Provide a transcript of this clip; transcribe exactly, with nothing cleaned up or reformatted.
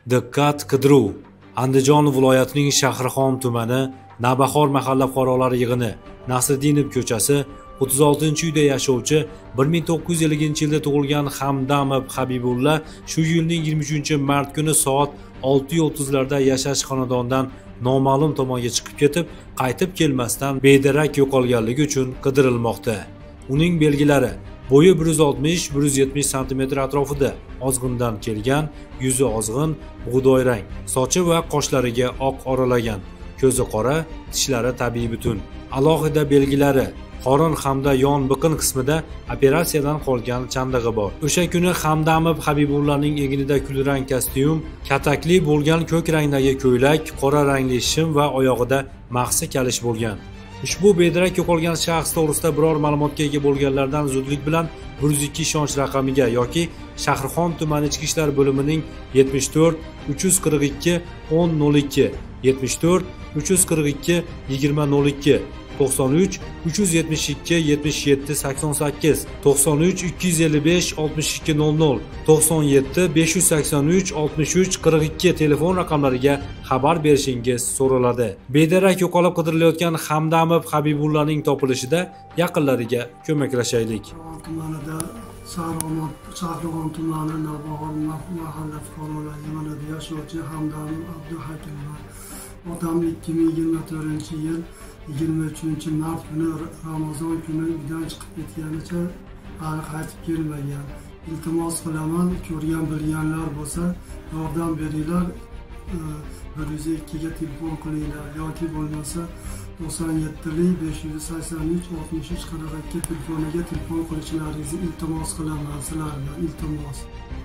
Diqqat qidiruv. Andijon viloyatining Shahrixon tumani Navbahor mahalla fuqarolari yig'ini Nasriddinov ko'chasi o'ttiz oltinchi uyda yashovchi bir ming to'qqiz yuz ellinchi yilda tug'ilgan Hamdamov Habibulla shu yilning yigirma uchinchi mart kuni soat olti o'ttiz larda yashash xonadonidan noma'lum tomonga chiqib ketib, qaytib kelmasdan bedarak yo'qolganligi uchun qidirilmoqda. Uning belgilari: bo'yi bir yuz oltmish bir yuz yetmish santimetr atrofida, ozg'indan kelgan, yuzi ozg'in, bug'doy rang, sochi va qoshlariga oq oralagan, ko'zi qora, tishlari tabiiy butun. Alohida belgilari: qorin hamda yon biqin qismida operatsiyadan qolgan chandig'i bor. O'sha kuni Hamdamov Habibullaning egnida kulrang kostyum, katakli bo'lgan ko'k rangdagi ko'ylak, qora rangli shim va oyog'ida maxsi kalish bo'lgan. Ushbu bedarak yo'qolgan shaxs to'g'risida biror ma'lumotga ega bo'lganlardan zudlik bilan bir yuz ikki ishonch raqamiga yoki Shahrixon tumani ichki ishlar bo'limining yetmish to'rt uch yuz qirq ikki o'n nol ikki, yetmish to'rt uch yuz qirq ikki yigirma nol ikki, to'qson uch uch yuz yetmish ikki yetmish yetti sakson sakkiz, to'qson uch ikki yuz ellik besh oltmish ikki nol nol, to'qson yetti besh yuz sakson uch oltmish uch qirq ikki telefon raqamlariga xabar berishingiz so'raladi. Bedarak yo'qolib qidirilayotgan Hamdamov Habibullaning topilishida yaqinlariga ko'maklashaylik. Tumanida Shahrixon tumani Navbahor mahalla fuqarolari yig'inida yashovchi Hamdamov Abduhakimov odam ikki ming yigirma to'rtinchi yil yigirma uchinchi mart kuni Ramazon kuni uydan chiqib ketganicha hali qaytib kelmagan. Iltimos qilaman, ko'rgan bilganlar bo'lsa yordam beringlar, bir yuz ikki ga telefon qilinglar yoki bo'lmasa to'qson yetti besh yuz sakson uch oltmish uch qirq ikki telefoniga telefon qilishlaringizni iltimos qilaman sizlardan, iltimos.